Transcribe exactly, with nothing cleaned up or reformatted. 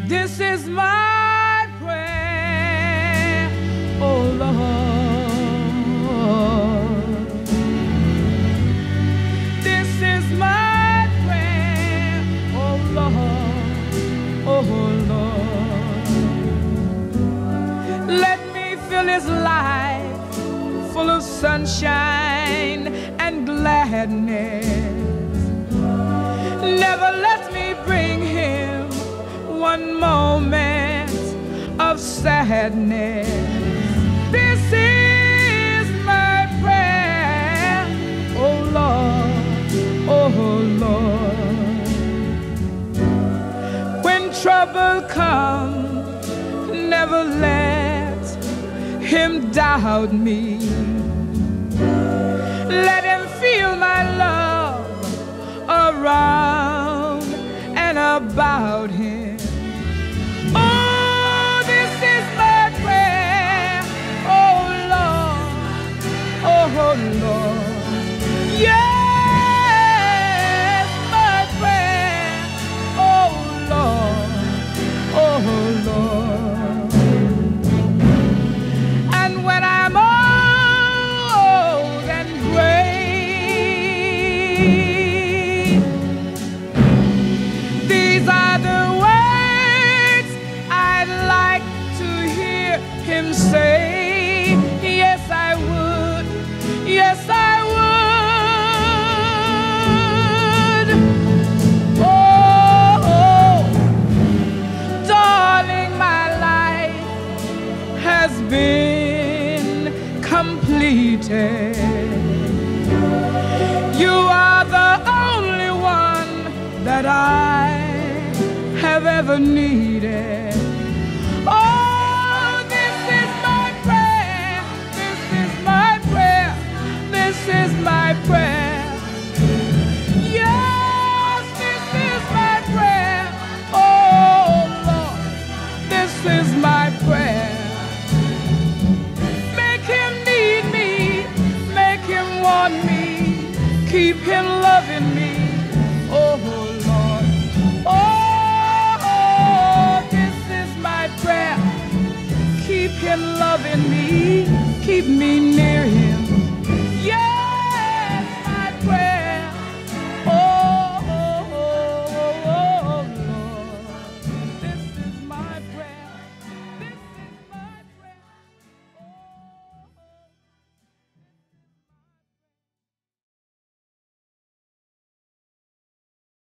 This is my prayer, oh Lord. This is my prayer, oh Lord, oh Lord. Let me fill his life full of sunshine and gladness. Never let me bring him one moment of sadness. This is my prayer, oh Lord, oh Lord. When trouble comes, never let him doubt me. Let him feel my love around and about him. Oh, this is my prayer, oh Lord, oh Lord. Yes, my prayer, oh Lord, oh Lord. And when I'm old and gray, these are the words I'd like to hear him say. Yes, I would. Yes, I would. Oh, darling, my life has been completed. You are the only one that I have ever needed. Oh, this is my prayer. This is my prayer. This is my prayer. Yes, this is my prayer. Oh, Lord, this is my prayer. Make him need me. Make him want me. Keep him loving me. Oh, Lord. Oh, this is my prayer. Keep him loving me. Keep me near.